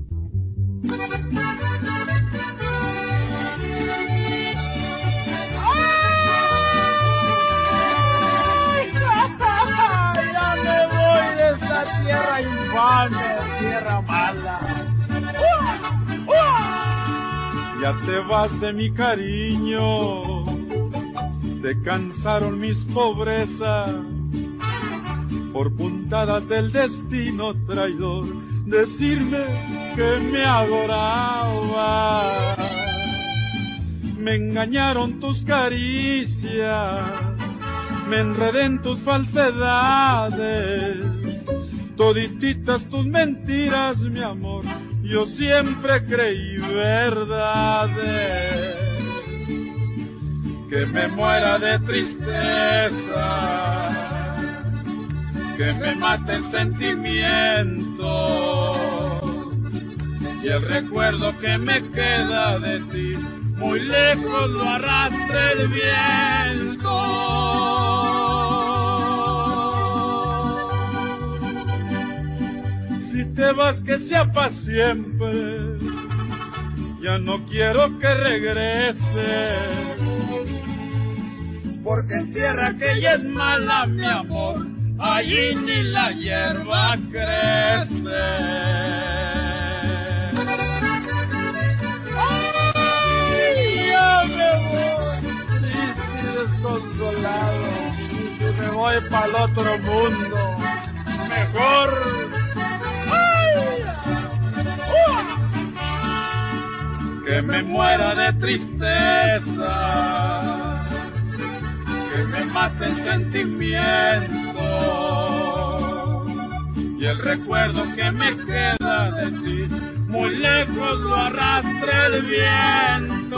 Ya me voy de esta tierra infame, tierra mala. Ya te vas de mi cariño, te cansaron mis pobrezas, por puntadas del destino traidor, decirme que me adoraba. Me engañaron tus caricias, me enredé en tus falsedades, todititas tus mentiras, mi amor, yo siempre creí verdades. Que me muera de tristeza, que me mate el sentimiento, y el recuerdo que me queda de ti, muy lejos lo arrastra el viento. Si te vas, que sea para siempre, ya no quiero que regrese, porque en tierra que ya es mala, mi amor, allí ni la hierba crece. Ay, ya me voy, triste y desconsolado, y si me voy para el otro mundo, mejor. Que me muera de tristeza, que me mate el sentimiento, y el recuerdo que me queda de ti, muy lejos lo arrastra el viento.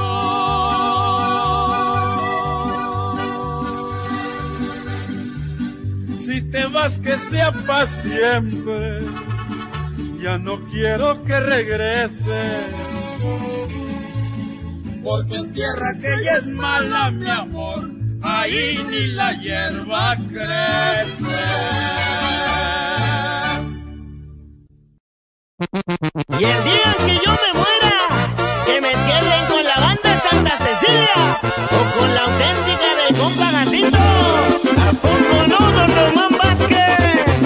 Si te vas, que sea para siempre, ya no quiero que regrese, porque en tierra que ya es mala, mi amor, ahí ni la hierba crece. Y el día que yo me muera, que me entierren con la banda Santa Cecilia o con la auténtica del compa Gacito. ¿A poco no, don Román Vázquez?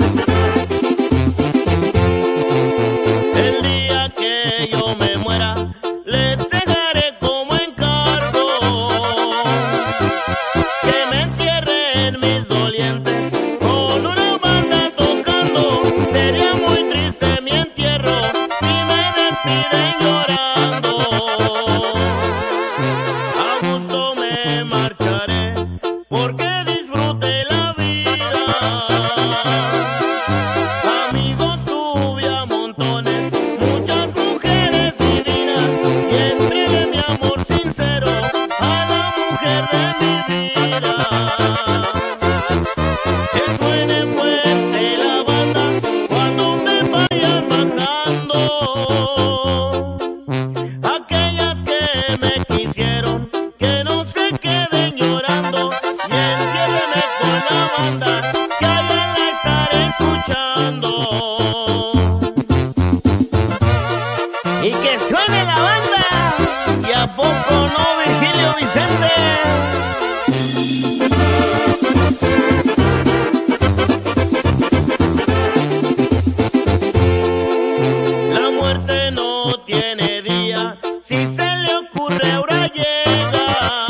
El día que yo me muera, les dejaré como encargo que me entierren mis dolientes con una banda tocando. Sería muy triste mi entierro si me despiden llorando. A gusto me marcharé porque disfruté la vida. Amigos tuve a montones, muchas mujeres divinas, y entregué mi amor sincero a la mujer de mi vida. Que suene fuerte la banda cuando me vayan bajando. Aquellas que me quisieron, que no se queden llorando, y entiérrenme con la banda, que allá la estaré escuchando. Y que suene la banda, y a poco no, Virgilio Vicente. La muerte no tiene día, si se le ocurre ahora llega.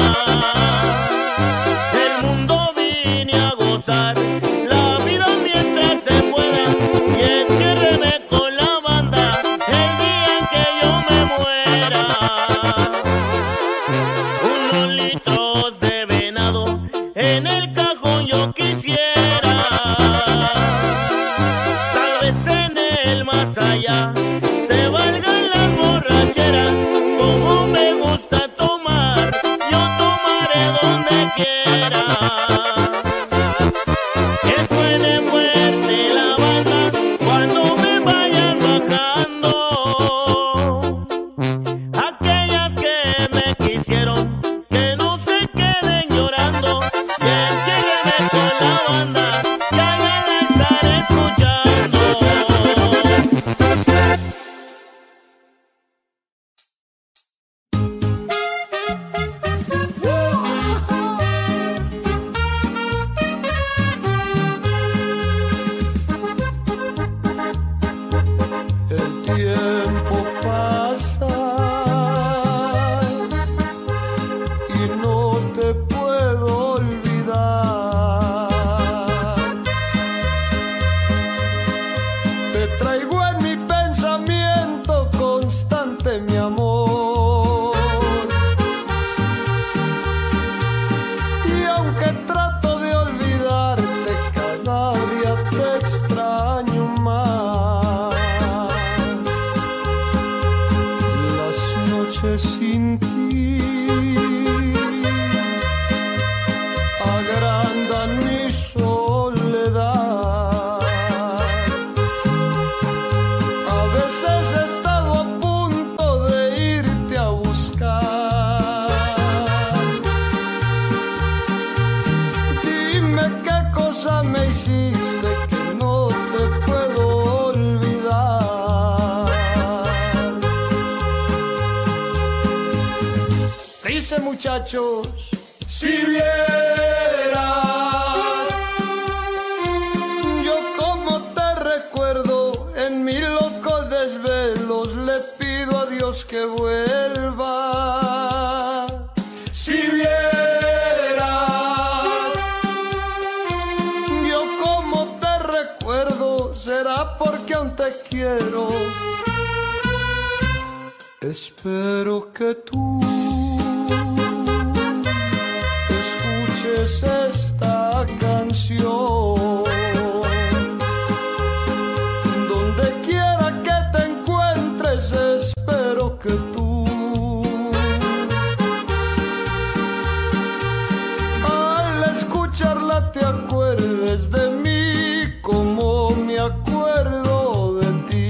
El mundo vine a gozar la vida mientras se pueda, y entiérreme con la banda el día en que yo me muera. Unos litros de venado en el cajón yo quisiera, tal vez en el más allá se valgan las borracheras. Como me gusta tomar, yo tomaré donde quiera. Que suene fuerte la banda cuando me vayan bajando. Aquellas que me quisieron, que no se queden llorando, y entiérrenme con la banda, que allá la estaré escuchando. noche sin ti agrandan mi soledad. A veces he estado a punto de irte a buscar. Dime qué cosa me hiciste que no te puedo olvidar. Dice, muchachos, si vieras yo como te recuerdo en mis locos desvelos, le pido a Dios que vuelva. Si vieras yo como te recuerdo, será porque aún te quiero. Espero que tú escuches esta canción. Donde quiera que te encuentres, espero que tú al escucharla te acuerdes de mí como me acuerdo de ti.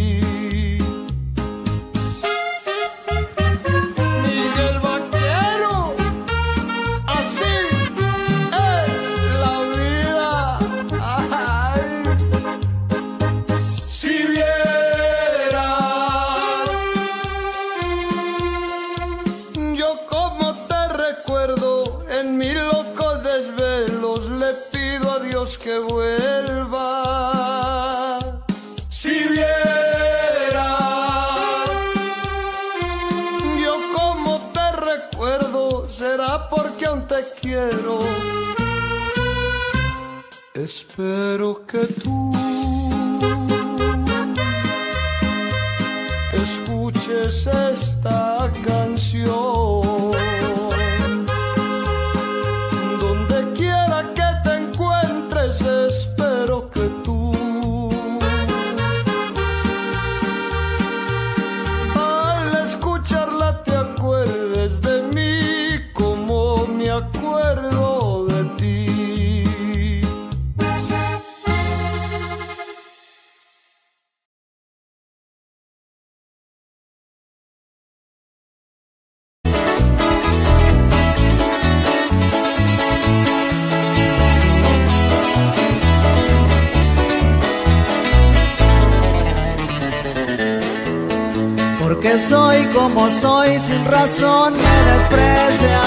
Miguel Vaquero, así es la vida. Ay. Si vieras yo como te recuerdo en mis locos desvelos, le pido a Dios que vuelva. Si vieras yo como te recuerdo, será porque aún te quiero. Espero que tú escuches esta canción. Donde quiera que te encuentres, espero que tú al escucharla te acuerdes de mí como me acuerdo de ti. Porque soy como soy, sin razón me desprecias.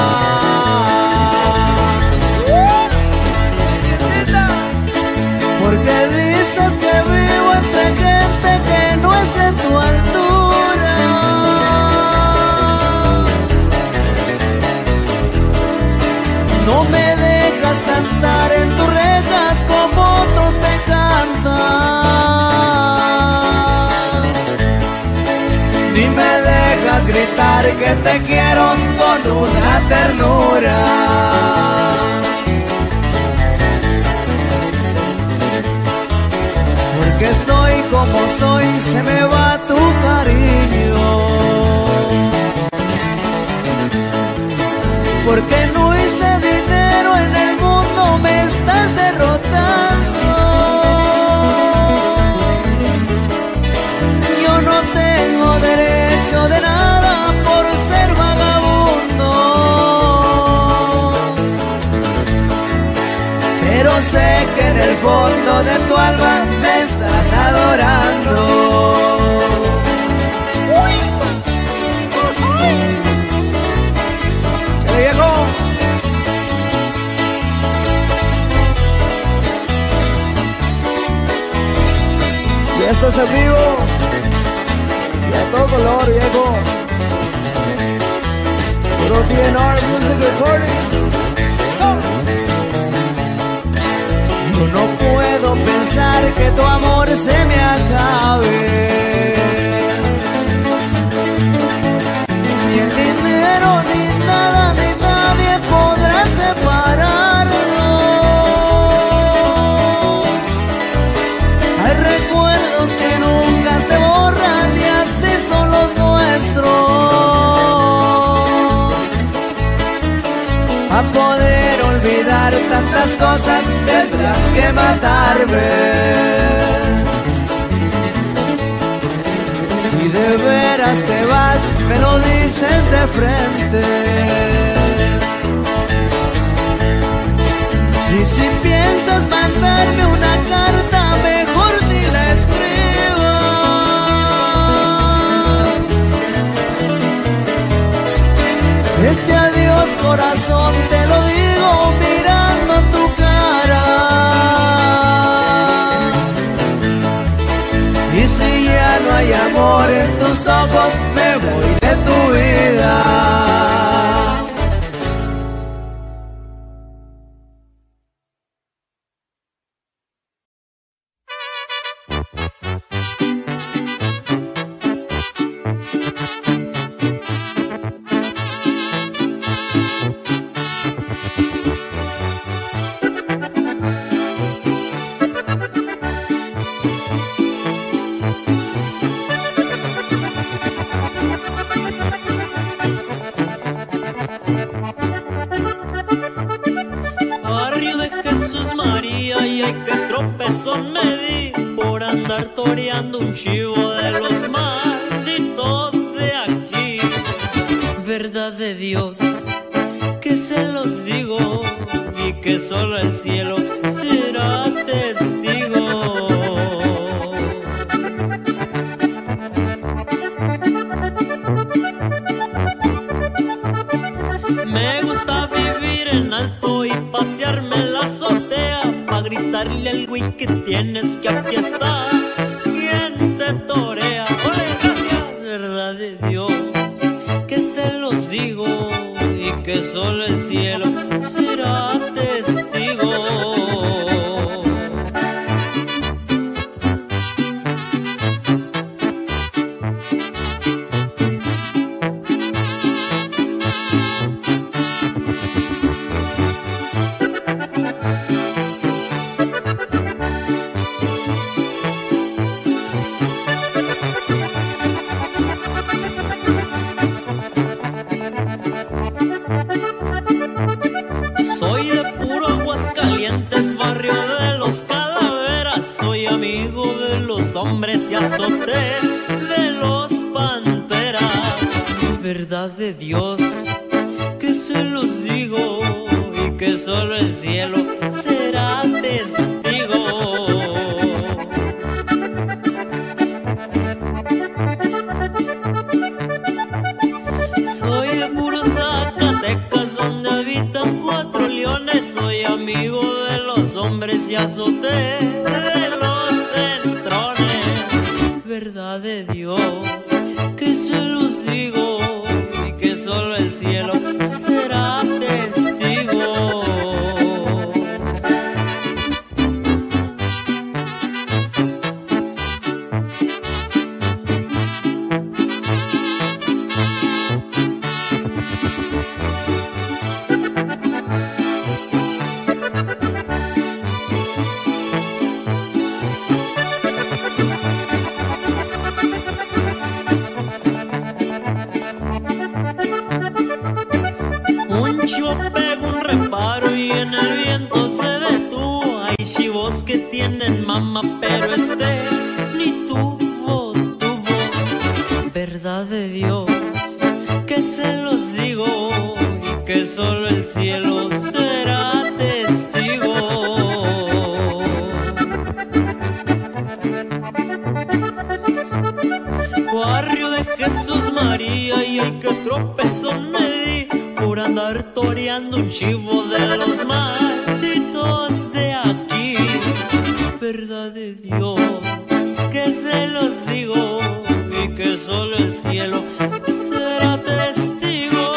Porque dices que vivo entre gente que no es de tu altura. No me dejas cantar en tus rejas como otros te cantan. Ni me dejas gritar que te quiero con una ternura. Porque soy como soy, se me va tu cariño. Porque no hice dinero en el mundo, me estás derrotando. Yo no tengo derecho de nada por ser vagabundo, pero sé que en el fondo de tu alma me estás adorando. ¡Chale, viejo! Y esto es en vivo y a todo color, viejo. Puro TNR Music Recordings. Yo no puedo pensar que tu amor se me acabe. Ni el dinero, ni nada, ni nadie podrá separarnos. recuerdos que nunca se borran y así son los nuestros. de tantas cosas tendrán que matarme. Si de veras te vas, me lo dices de frente. Y si piensas mandarme una carta, mejor ni la escribas. Este adiós, corazón, te lo digo mirando tu cara. Y si ya no hay amor en tus ojos, me voy de tu vida. Un chivo de los malditos de aquí. Verdad de Dios, que se los digo, y que solo el cielo será testigo. Me gusta vivir en alto y pasearme en la azotea, pa' gritarle al güey que tienes que aquí está. Torea, ole, gracias, verdad de Dios, que se los digo y que solo el cielo será testigo. Hombres y azoté de los Panteras. Verdad de Dios, que se los digo y que solo el cielo será testigo. Soy de puro Zacatecas, donde habitan 4 leones. Soy amigo de los hombres y azoté de los centrones. Verdad de Dios, que se los digo y que solo el cielo será testigo. Tienen mamá, pero ni tuvo. Verdad de Dios, que se los digo y que solo el cielo será testigo. Barrio de Jesús María, y hay que tropezón me di por andar toreando un chivo de los malditos de aquí. Verdad de Dios, que se los digo y que solo el cielo será testigo.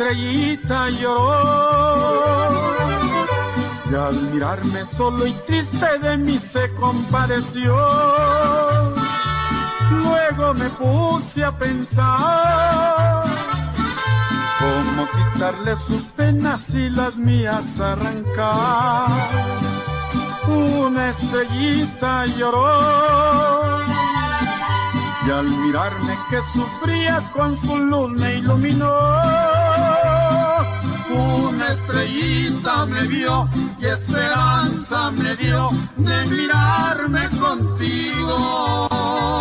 estrellita lloró, y al mirarme solo y triste de mí se compadeció. Luego me puse a pensar cómo quitarle sus penas y las mías arrancar. Una estrellita lloró, y al mirarme que sufría con su luz me iluminó. Una estrellita me vio y esperanza me dio de mirarme contigo.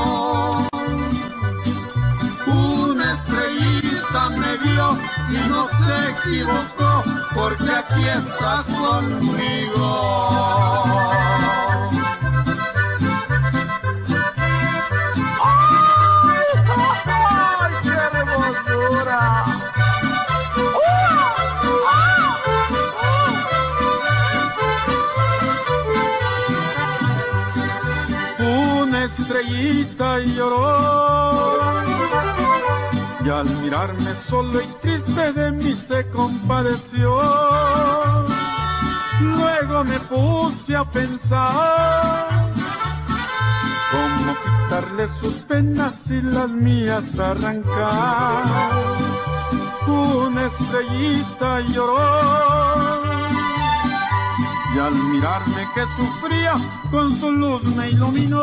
Una estrellita me vio y no se equivocó, porque aquí estás conmigo. Una estrellita lloró, y al mirarme solo y triste de mí se compadeció. Luego me puse a pensar cómo quitarle sus penas y las mías arrancar. Una estrellita lloró, y al mirarme que sufría con su luz me iluminó.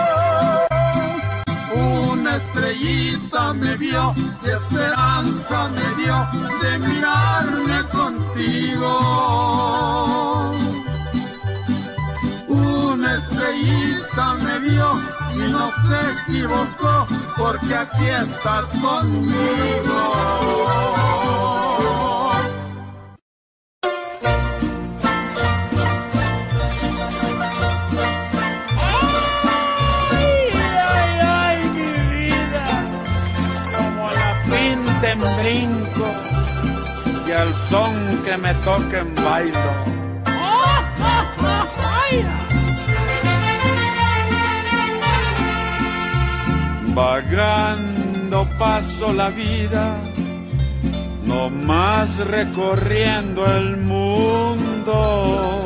Una estrellita me vio y esperanza me dio de mirarme contigo. Una estrellita me vio y no se equivocó, porque aquí estás conmigo. En brinco y al son que me toquen bailo. Vagando paso la vida, no más recorriendo el mundo.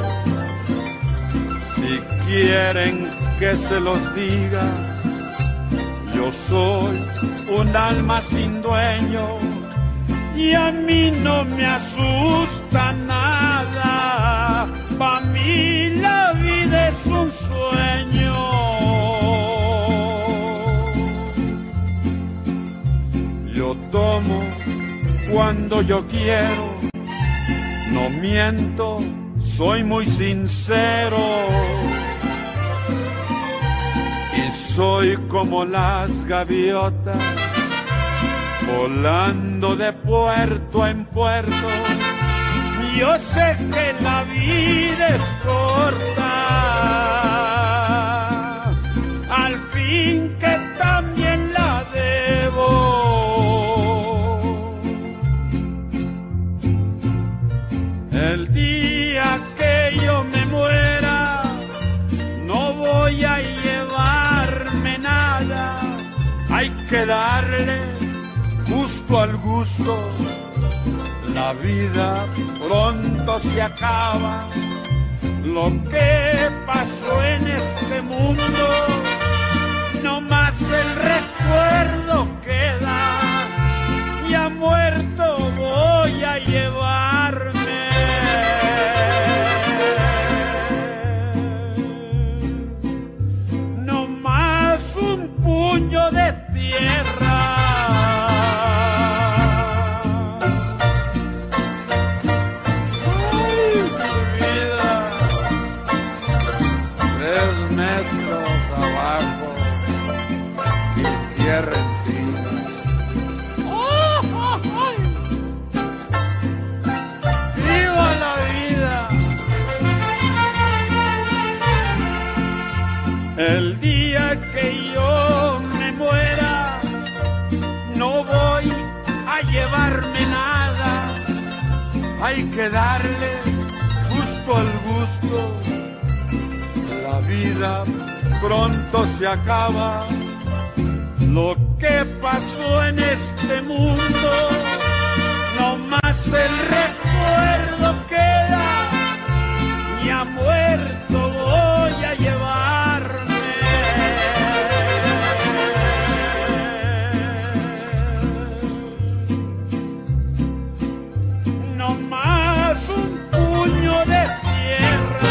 Si quieren que se los diga, yo soy un alma sin dueño y a mí no me asusta nada. Pa' mí la vida es un sueño. Yo tomo cuando yo quiero, no miento, soy muy sincero. Soy como las gaviotas, volando de puerto en puerto. Yo sé que la vida es corta, al fin que también la debo. El día que yo me muera, no voy a llevarme nada, hay que darle gusto al gusto. La vida pronto se acaba, lo que pasó en este mundo, no más el recuerdo queda, ya muerto voy a llevarme. Puño de tierra. Ay, mi vida, 3 metros abajo y tierra encima. ¡Viva la vida! El día que yo me muera, no voy a llevarme nada, hay que darle gusto al gusto. La vida pronto se acaba, lo que pasó en este mundo, no más el recuerdo queda, ya muerto voy a llevarme. No más un puño de tierra.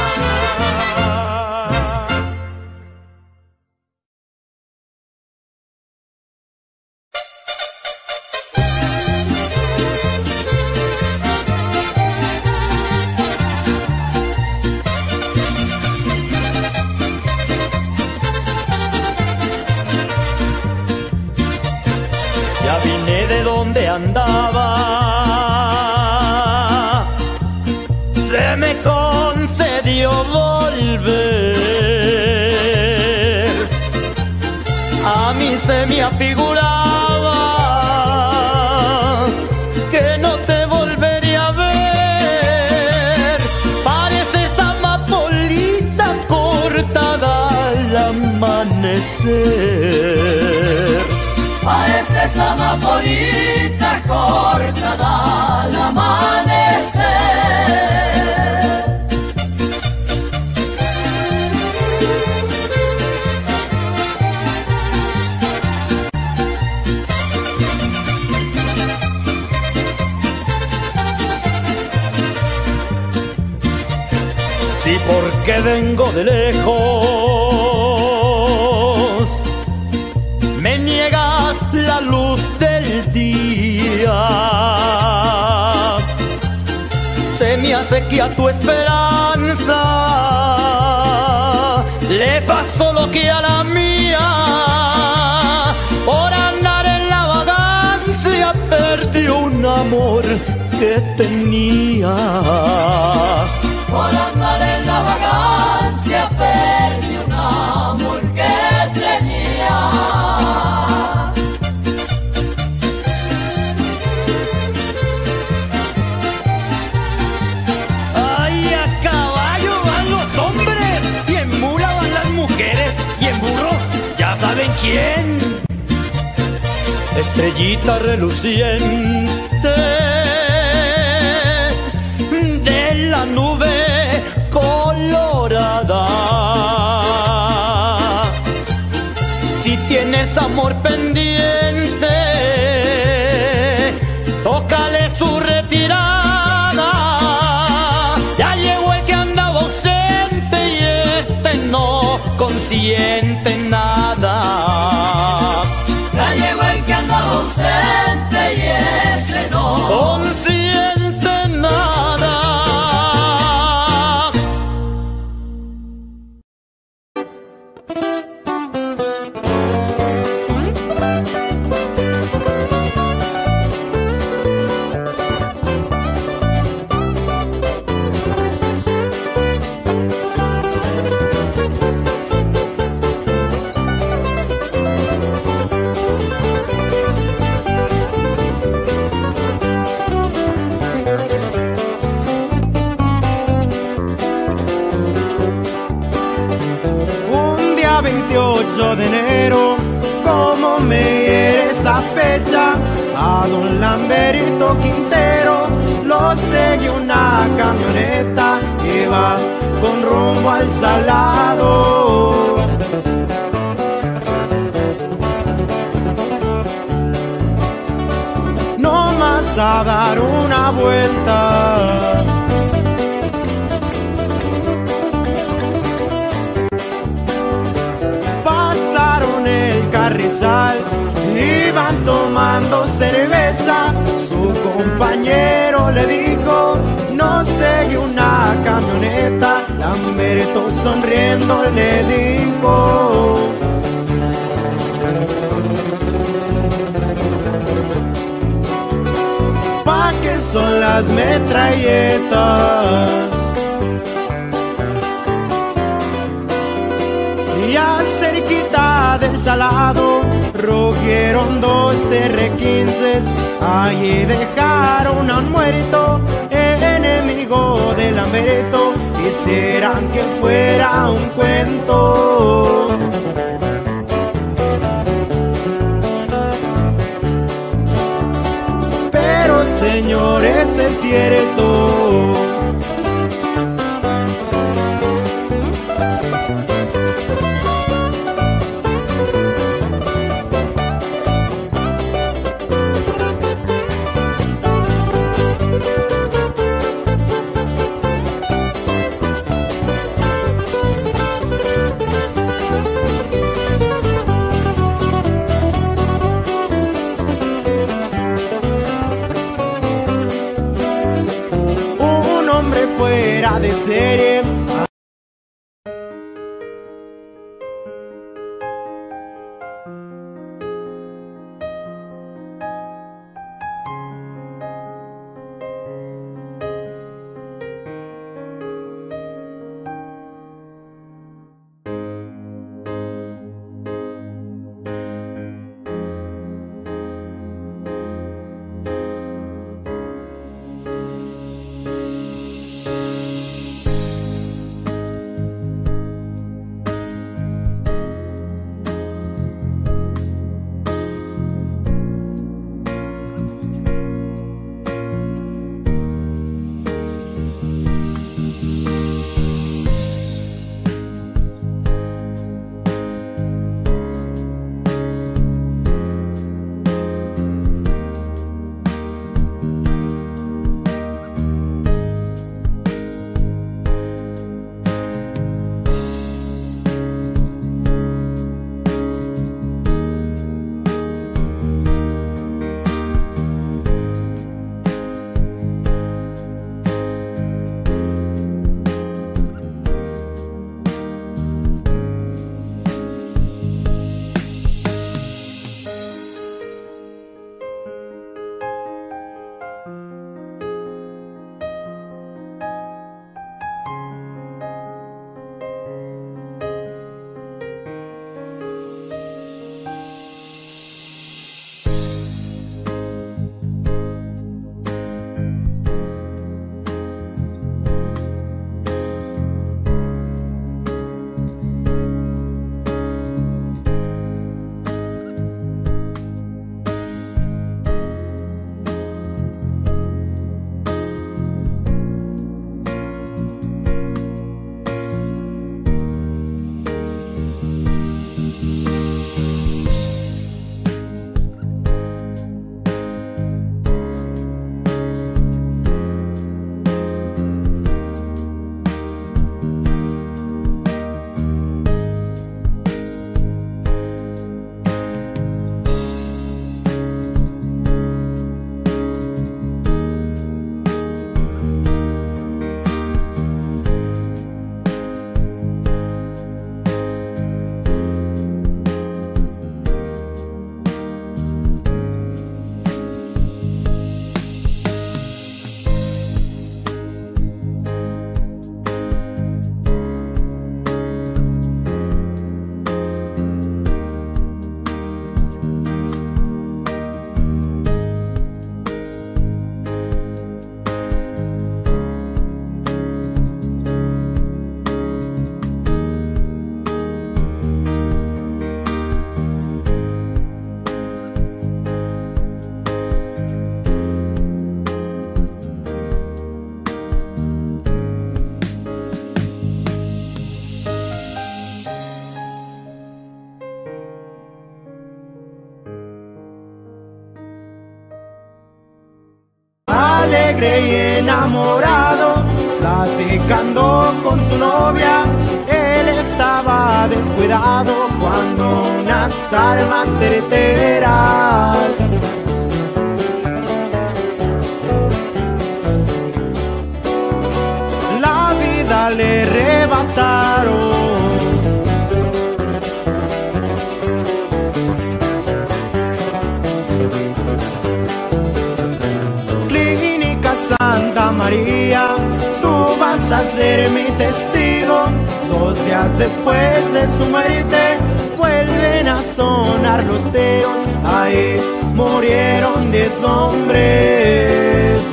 Ya vine de donde andaba, se me concedió volver. A mí se me afiguraba que no te volvería a ver. Pareces amapolita cortada al amanecer. Pareces amapolita cortada al amanecer. Sí, porque vengo de lejos, me niegas la luz del día. Se me acequia tu esperanza, le pasó lo que a la mía. Por andar en la vagancia perdí un amor que tenía. Por andar en la vagancia perdí un amor que tenía. Ay, a caballo van los hombres, y en mula van las mujeres, y en burro ya saben quién. Estrellita reluciente de la nube colorada. Si tienes amor pendiente, tócale su retirada. Ya llegó el que andaba ausente y este no consiente nada. Ya llegó el que andaba ausente y ese no Consiente nada. Un día 28 de enero, como me hiere esa fecha, a don Lamberto Quintero lo seguí una camioneta que va con rumbo al Salado. No más a dar una vuelta. Pasaron el carrizal, iban tomando cerveza. Su compañero le dijo: no sigue una camioneta. Lamberto sonriendo le dijo: ¿pa' qué son las metralletas? Ya cerquita del Salado rugieron dos R15, allí dejaron a un muerto, enemigo de Lamberto. Quisieran que fuera un cuento, pero señores, es cierto. Fuera de serie. Alegre y enamorado, platicando con su novia, él estaba descuidado cuando unas armas certeras la vida le arrebataron. Santa María, tú vas a ser mi testigo. 2 días después de su muerte vuelven a sonar los teos. Ahí murieron 10 hombres.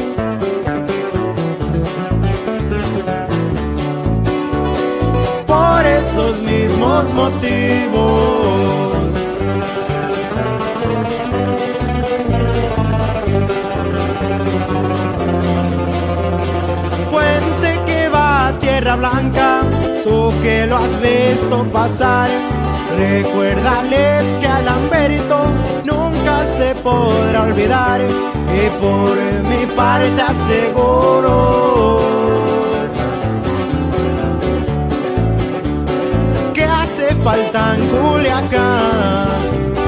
Por esos mismos motivos Tierra Blanca, tú que lo has visto pasar, recuérdales que a Lamberto nunca se podrá olvidar, y por mi parte aseguro que hace falta en Culiacán.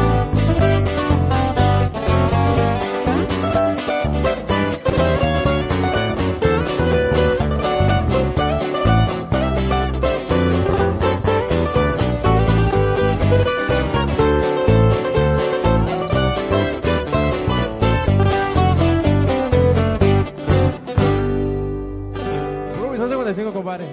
Compadre.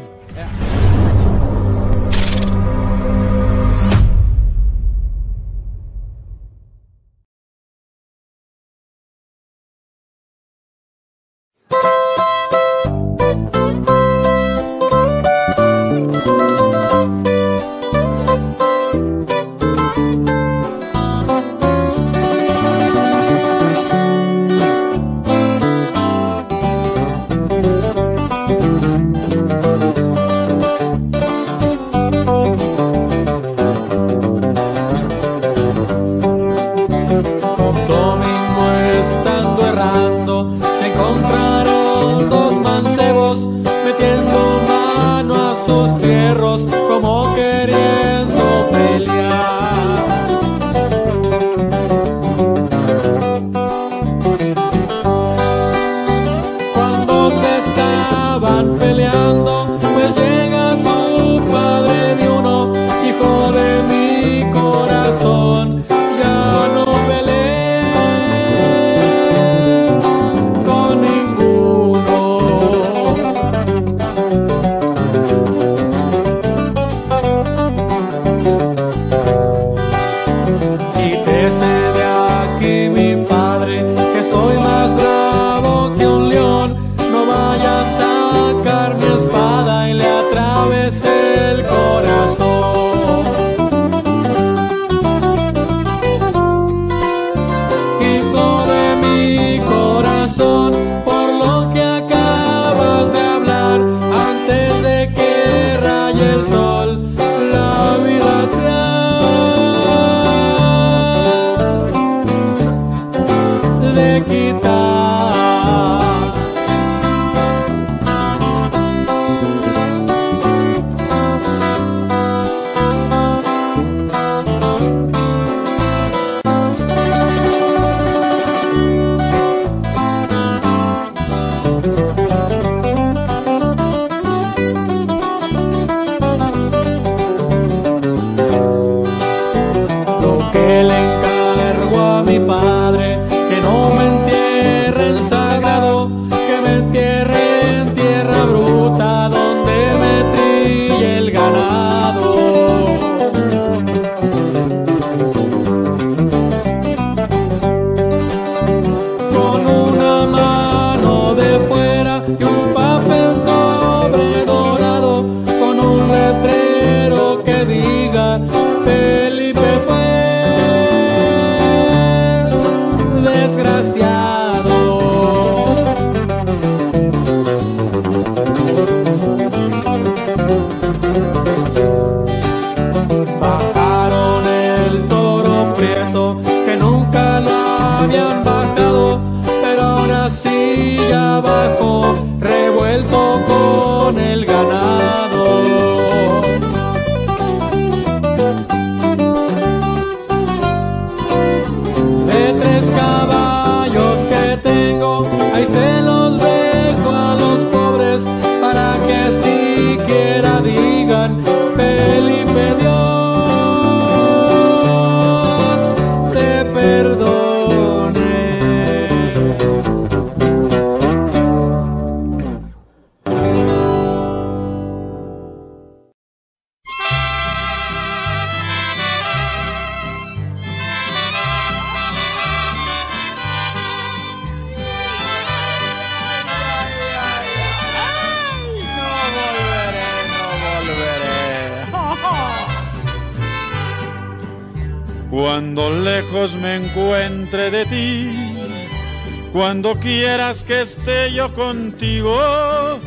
Cuando lejos me encuentre de ti, cuando quieras que esté yo contigo,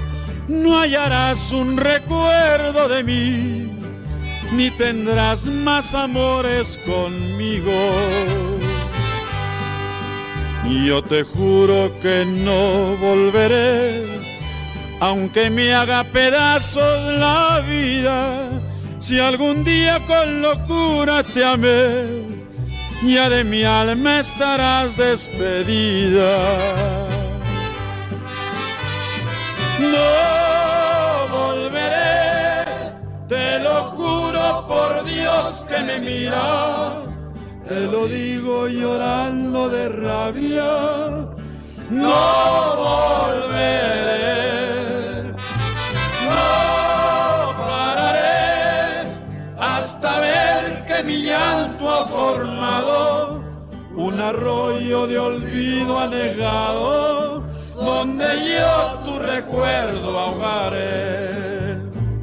no hallarás un recuerdo de mí, ni tendrás más amores conmigo. Y yo te juro que no volveré, aunque me haga pedazos la vida. Si algún día con locura te amé, ya de mi alma estarás despedida. No volveré, te lo juro por Dios que me mira, te lo digo llorando de rabia. No volveré, no pararé hasta ver que mi llanto ha formado un arroyo de olvido anegado, donde yo tu recuerdo ahogaré.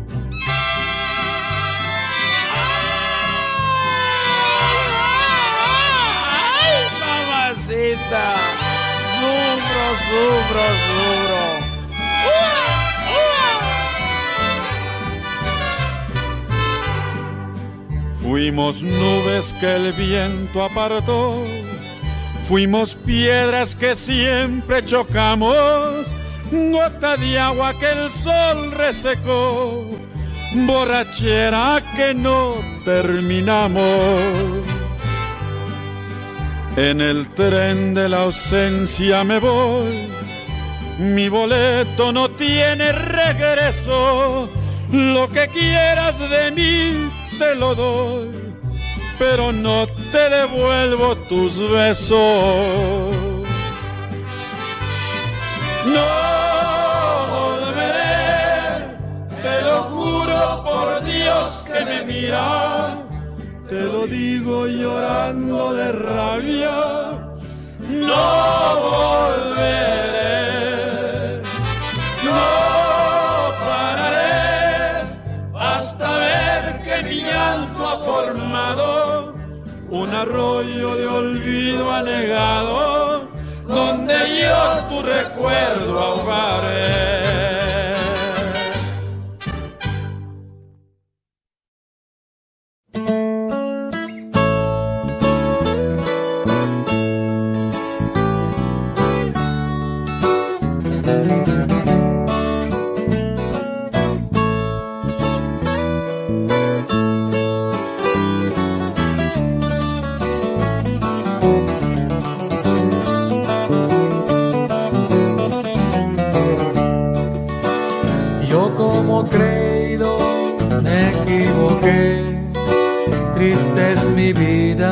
¡Ay, mamacita! Sufro. Fuimos nubes que el viento apartó, fuimos piedras que siempre chocamos, gota de agua que el sol resecó, borrachera que no terminamos. En el tren de la ausencia me voy, mi boleto no tiene regreso, lo que quieras de mí te lo doy, pero no te devuelvo tus besos. No volveré, te lo juro por Dios que me mira, te lo digo llorando de rabia. No volveré, no pararé hasta ver que mi llanto ha formado un arroyo de olvido anegado, donde yo tu recuerdo ahogaré. Triste es mi vida,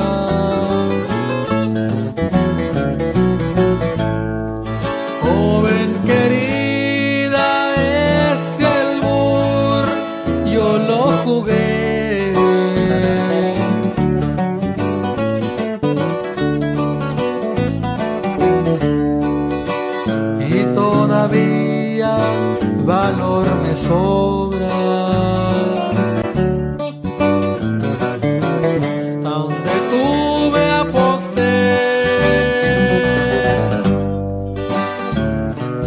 joven querida, ese albur yo lo jugué, y todavía valor me sobra.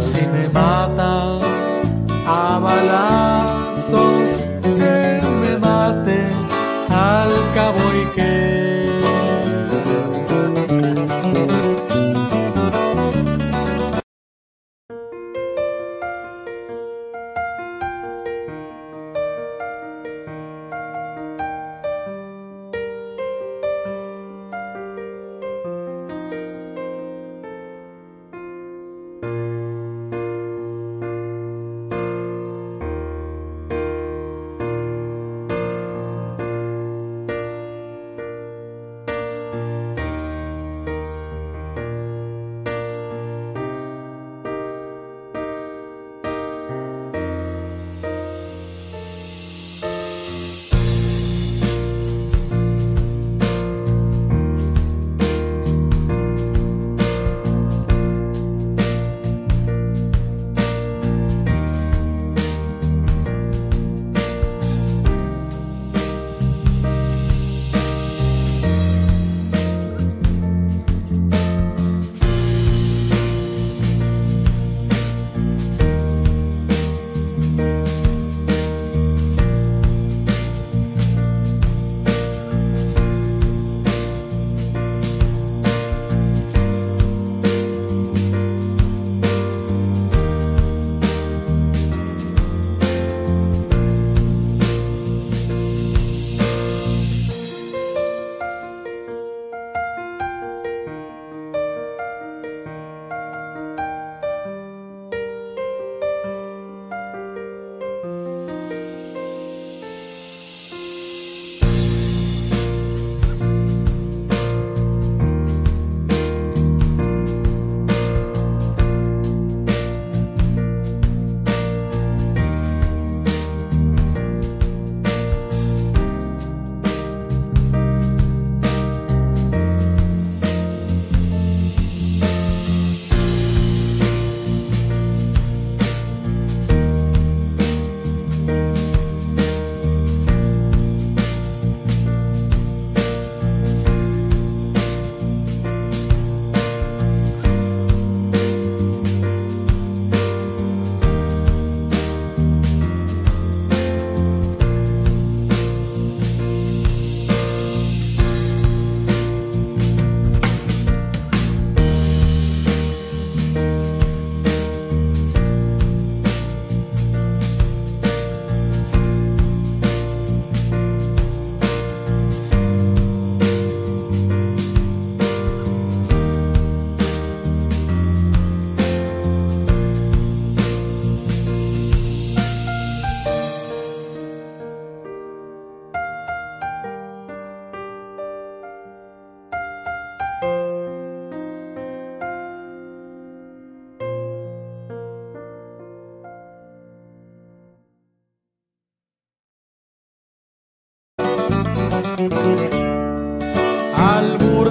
A balazos que me mata.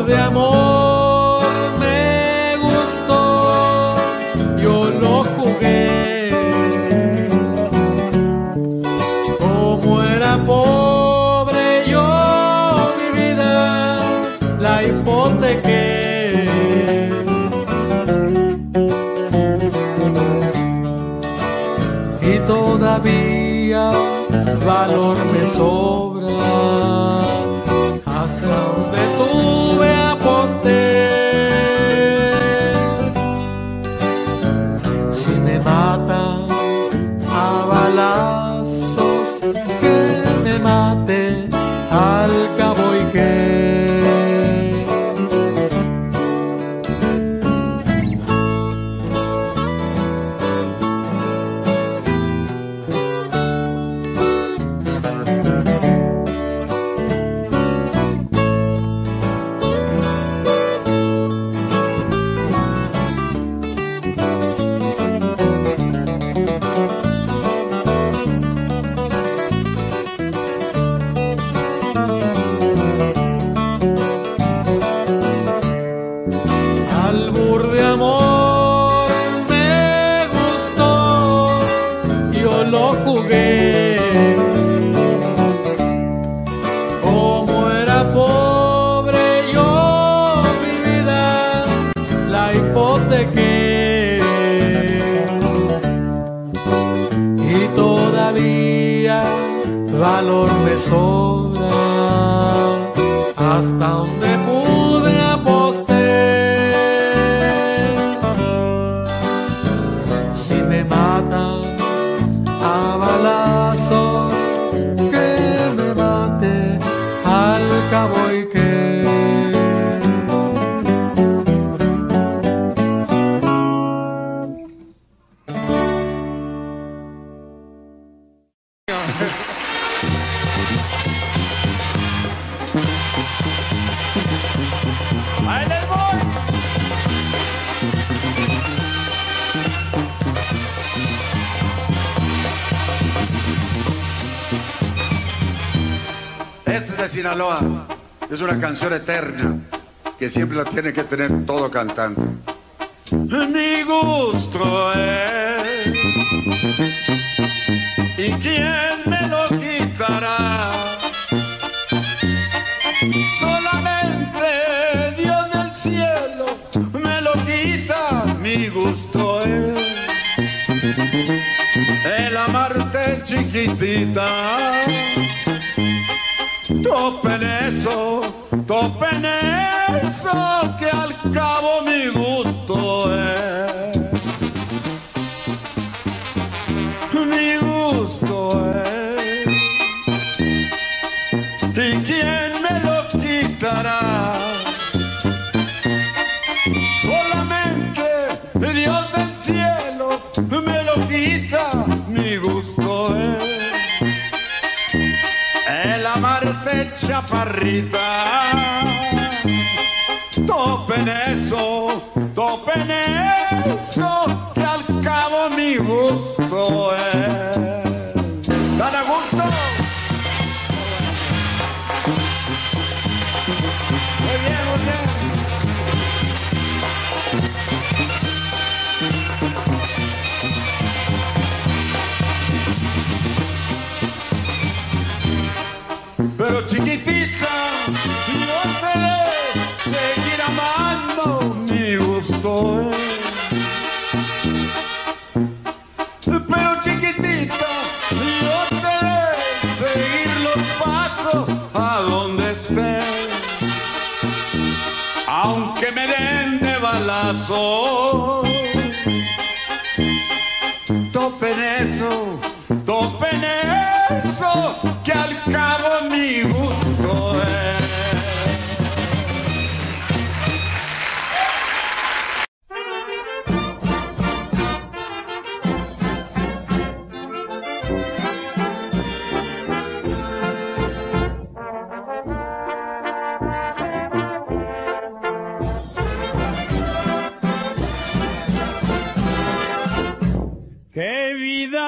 de amor me gustó, yo lo jugué. Como era pobre yo mi vida la hipotequé. Y todavía valor me sobra, hasta donde tuve aposté. Si me matan a balazos, que me mate al cabo y que. Albur de amor me gustó, yo lo jugué. Como era pobre yo mi vida la hipotequé. Y todavía valor me sobra, hasta donde pude aposté. Si me matan a balazos, que me mate al cabo y que. Este es de Sinaloa, es una canción eterna que siempre la tiene que tener todo cantante. Mi gusto es, ¿y quién me lo quitará? Solamente Dios del cielo me lo quita. Mi gusto es el amarte chiquitita. Topen eso, que al cabo mi gusto es. Mi gusto es, ¿y quién me lo quitará? Solamente Dios del cielo me lo quita. Mi gusto es el amarte chaparrita. Topen eso, que al cabo mi gusto es. ¿Dan a gusto? Muy bien, muy bien. Pero chiquitita, yo te de seguir amando, mi gusto es. Pero chiquitita, yo te de seguir los pasos a donde estés. Aunque me den de balazo, topen eso, que al cabo mi gusto es. ¿Qué vida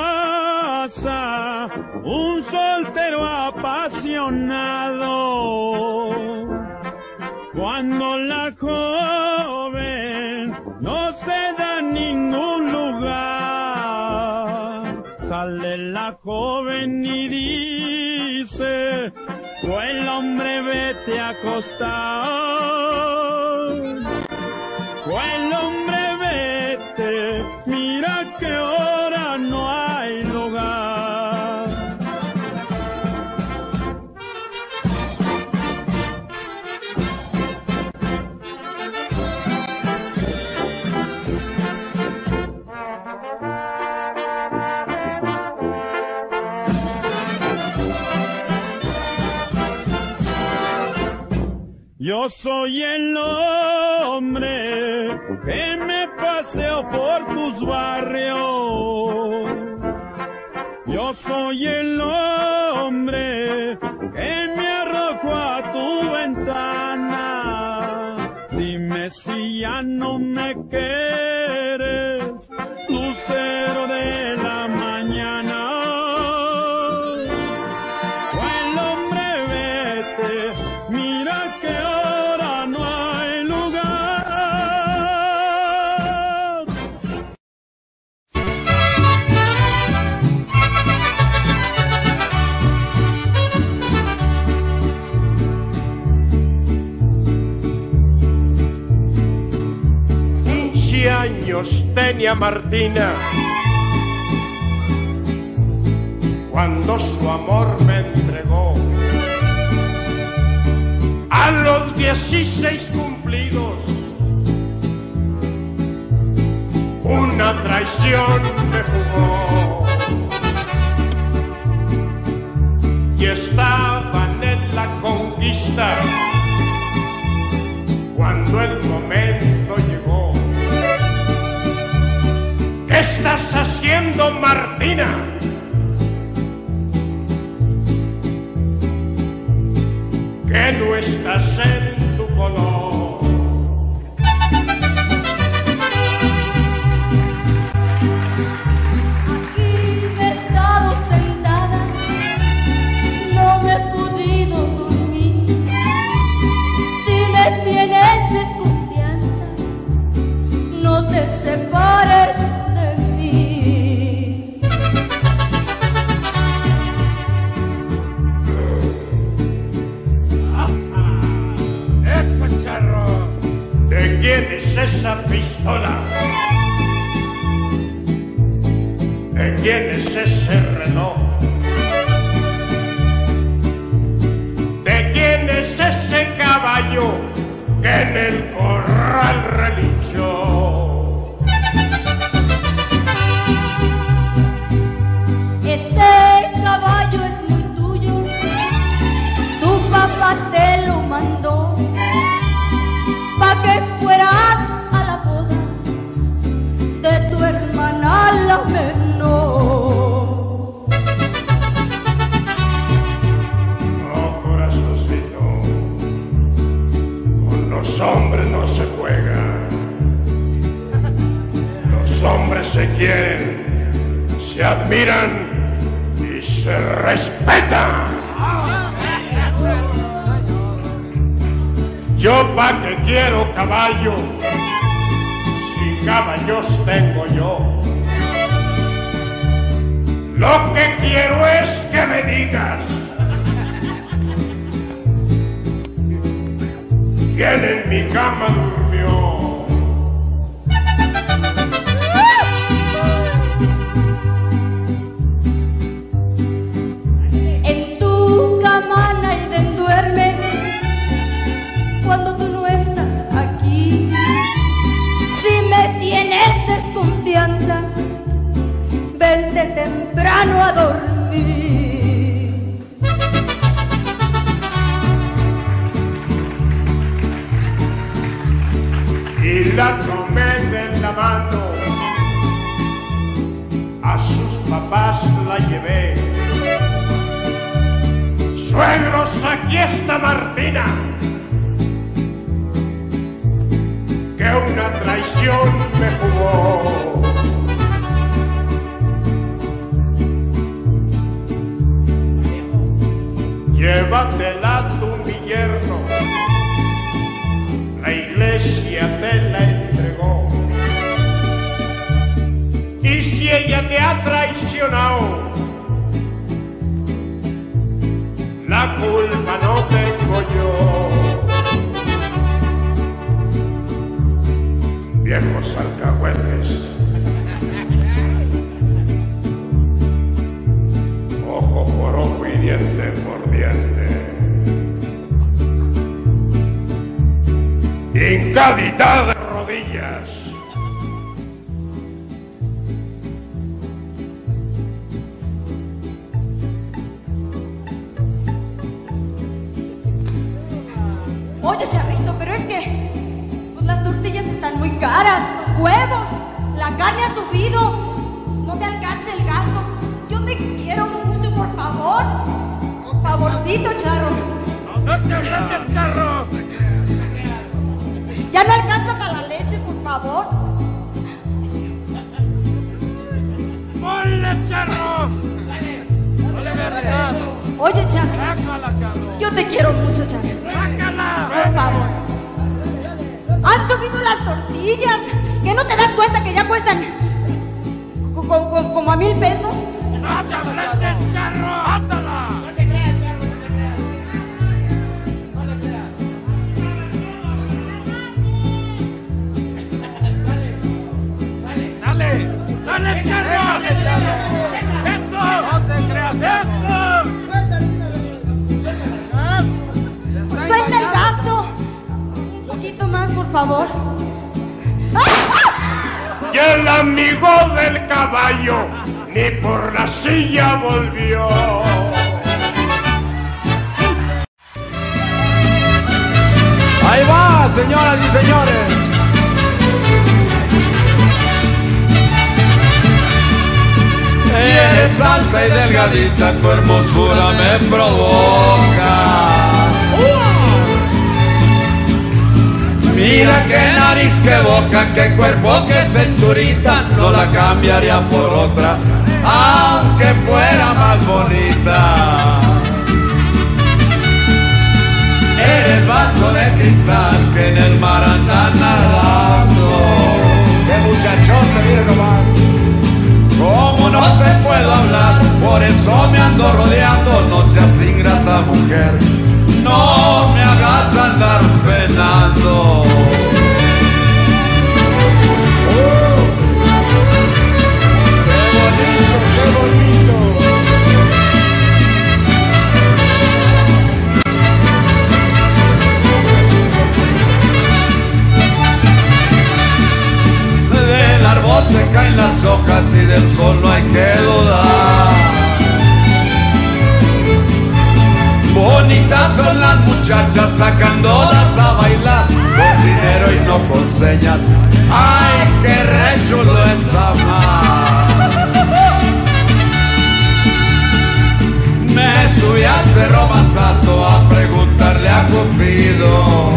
pasa un soltero apasionado Cuando la joven no se da ningún lugar, sale la joven y dice, tú el hombre vete a acostar. Tú el hombre vete, mira que ahora no hay lugar. Yo soy el hombre que me paseo por tus barrios. Yo soy el hombre que me arrojo a tu ventana. Dime si ya no me quieres, lucero de la mañana. Años tenía Martina cuando su amor me entregó. A los 16 cumplidos una traición me jugó, y estaban en la conquista cuando el momento llegó. ¿Qué estás haciendo, Martina? Que no estás en tu color. Aquí he estado sentada, no me he podido dormir. Si me tienes desconfianza, no te separes. ¿De quién es esa pistola? ¿De quién es ese reloj? ¿De quién es ese caballo que en el corral relinchó? Ese caballo es muy tuyo, tu papá te lo mandó, pa' que fueras a la boda de tu hermana la menor. No, corazoncito, con los hombres no se juega. Los hombres se quieren, se admiran y se respetan. Yo pa' que quiero caballos, si caballos tengo yo. Lo que quiero es que me digas quién en mi cama durmió. En tu cama nadie duerme cuando tú no estás aquí. Si me tienes desconfianza, vente temprano a dormir. Y la tomé de la mano, a sus papás la llevé. Suegros, aquí está Martina, que una traición me jugó. Llévatela tú, mi yerno, culpa no tengo yo. Viejos alcahuetes, ojo por ojo y diente por diente. Hincadita de rodillas. Oye, Charrito, pero es que pues, las tortillas están muy caras, huevos, la carne ha subido, no me alcanza el gasto. Yo te quiero mucho, por favor. Por favorcito, Charro. ¡No te acerques, Charro! Ya no alcanza para la leche, por favor. ¡Ponle, Charro! ¡Dale verdad! Oye, Charro. ¡Sácala, Charro! Yo te quiero mucho, Charro. ¡Sácala! Por favor. Han subido las tortillas. ¿Que no te das cuenta que ya cuestan como a 1,000 pesos? ¡No te acerques, Charro! ¡Átala! No te creas, Charro, no te creas. No te creas. ¡Dale! ¡Dale, Charro! ¡Dale, Charro! ¡Eso! ¡No te creas, eso! Suelta el gasto. Un poquito más, por favor. Y el amigo del caballo ni por la silla volvió. Ahí va, señoras y señores. Eres alta y delgadita, tu hermosura me provoca. Mira qué nariz, qué boca, qué cuerpo, qué cinturita, no la cambiaría por otra, aunque fuera más bonita. Eres vaso de cristal que en el mar anda nadando. Qué muchachote, mira nomás. Como no te puedo hablar, por eso me ando rodeando. No seas ingrata, mujer, no me hagas andar penando. ¡Qué bonito, qué bonito! Del árbol se caen las hojas y del sol no hay que dudar. Bonitas son las muchachas sacándolas a bailar, con dinero y no con señas. ¡Ay, qué re chulo es amar! Me subí al cerro más alto a preguntarle a Cupido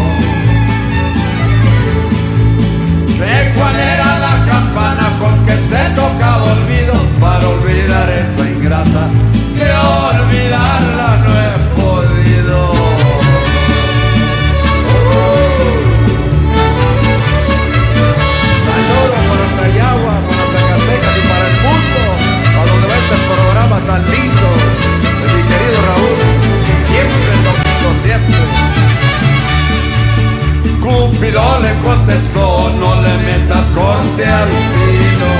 que cuál era la campana con que se tocaba olvido, para olvidar esa ingrata que olvidarla no he podido. Saludos para Tayagua, para Zacatecas y para el mundo, a donde va este programa tan lindo de mi querido Raúl, y siempre el domingo, siempre. Cupido le contestó, no le metas corte al pino.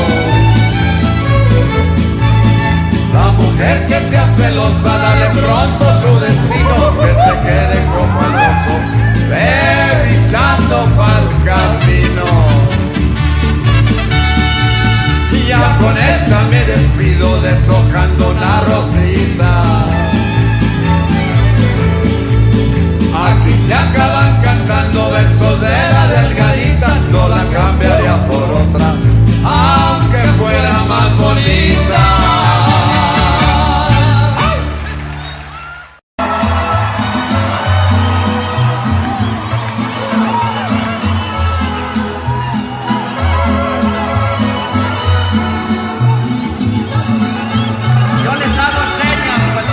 La mujer que sea celosa, dale pronto su destino, que se quede como el oso, revisando pa'l camino. Y ya con esta me despido, deshojando una rosita. Aquí se acaban cantando versos de la delgadita, no la cambiaría por otra, aunque fuera más bonita. Yo les hago señas cuando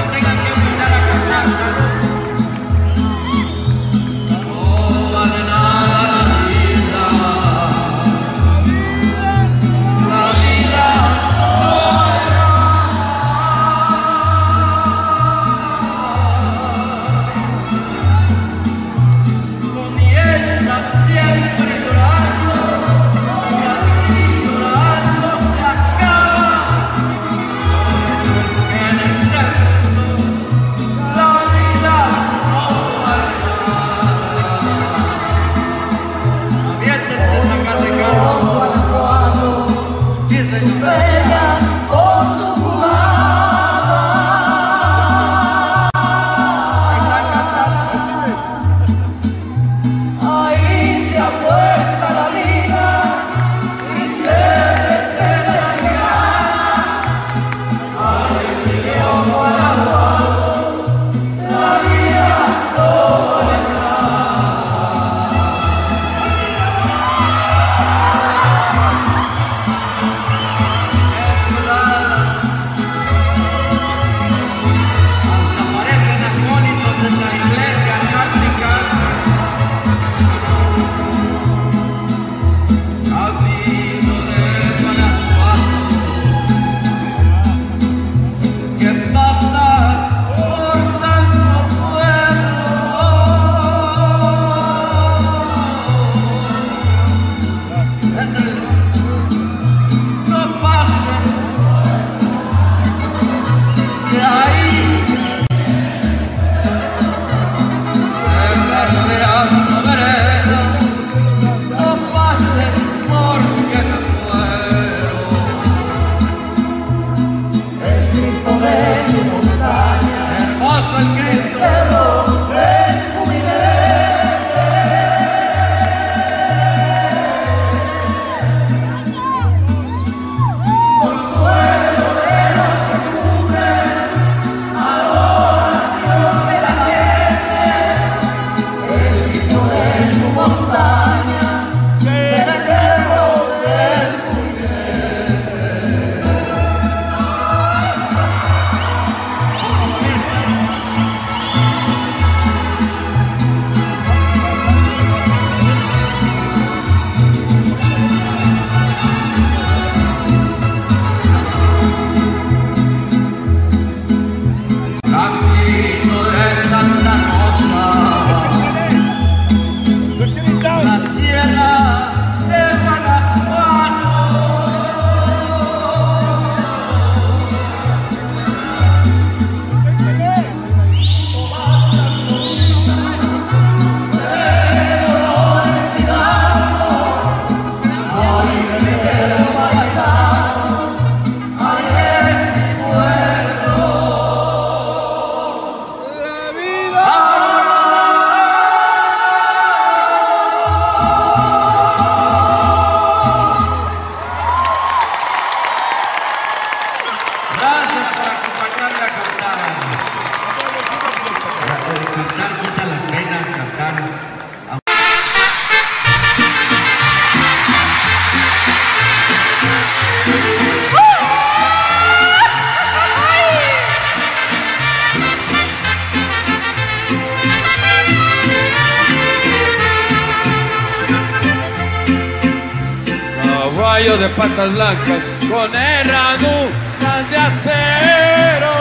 caballo de patas blancas con herraduras de acero.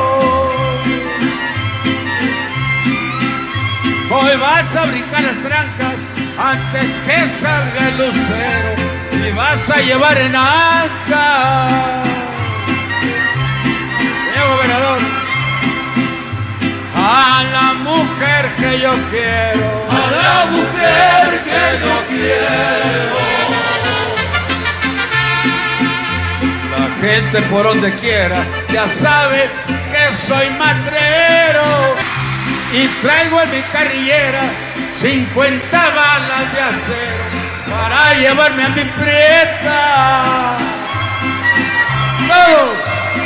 Hoy vas a brincar las trancas antes que salga el lucero y vas a llevar en anca, señor gobernador, a la mujer que yo quiero, a la mujer que yo quiero. La gente por donde quiera ya sabe que soy matrero y traigo en mi carrillera 50 balas de acero para llevarme a mi prieta. Todos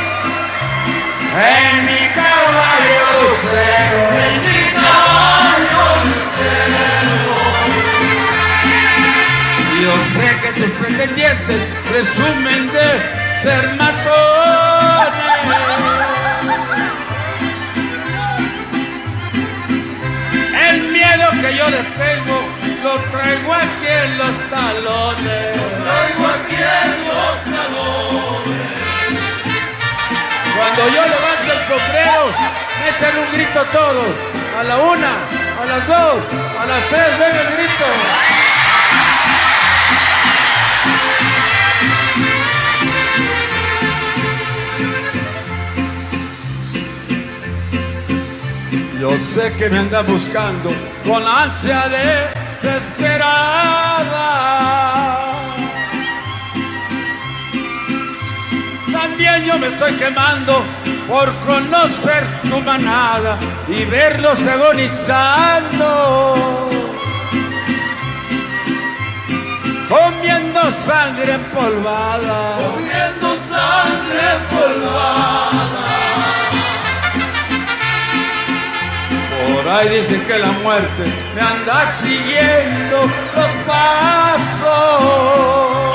en mi caballo lucero, en mi caballo lucero. Yo sé que tus pretendientes presumen de ser matones. El miedo que yo les tengo lo traigo aquí en los talones. Lo traigo aquí en los talones. Cuando yo levanto el sombrero, me echan un grito todos. A la 1, a las 2, a las 3, venga el grito. Yo sé que me andan buscando con ansia desesperada. También yo me estoy quemando por conocer tu manada y verlos agonizando, comiendo sangre empolvada, comiendo sangre empolvada. Por ahí dicen que la muerte me anda siguiendo los pasos.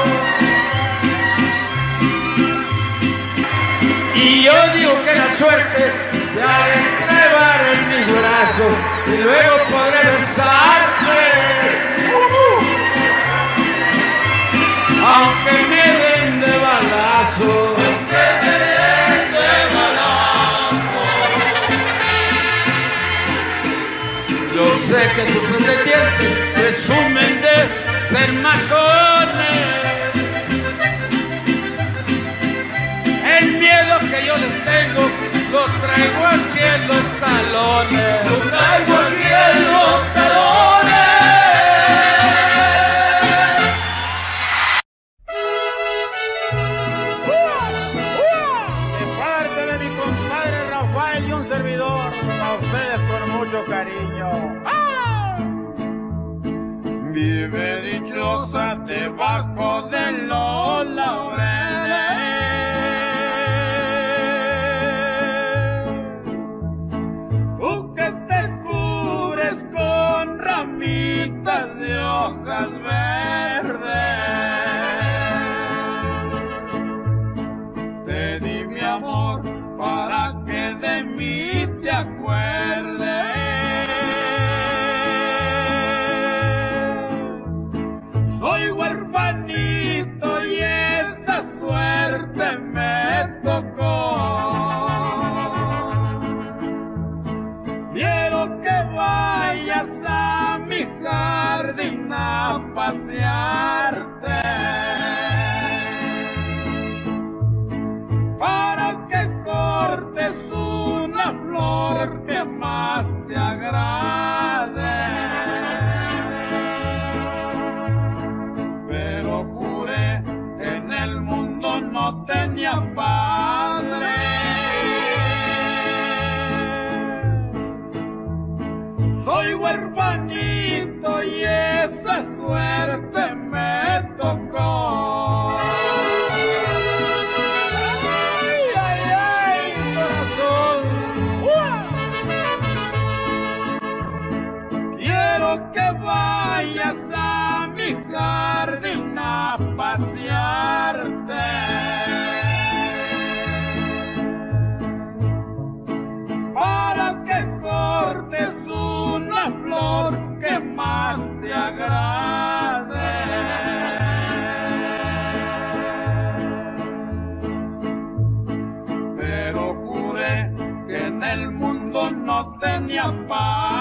Y yo digo que la suerte te ha de entrevar en mis brazos y luego podré besarte, aunque me den de balazo. Yo sé que tus pretendientes presumen de ser matones. El miedo que yo les tengo lo traigo aquí en los talones. Lo traigo aquí en los talones. De parte de mi compadre Rafael y un servidor, a ustedes con mucho cariño. Vive dichosa debajo de los laureles, tú que te cubres con ramitas de hojas verdes. Te di mi amor para que de mí te acuerdes. Soy huerfanito y esa suerte me tocó. Quiero que vayas a mi jardín a pasearte, para que cortes una flor que más te agrade. En el mundo no tenía padre. Soy huerfanito y esa suerte me tocó. Ay, ay, ay, corazón. Quiero que vayas a mi jardín a pasearte, para que cortes una flor que más te agrade. en el mundo no tenía paz.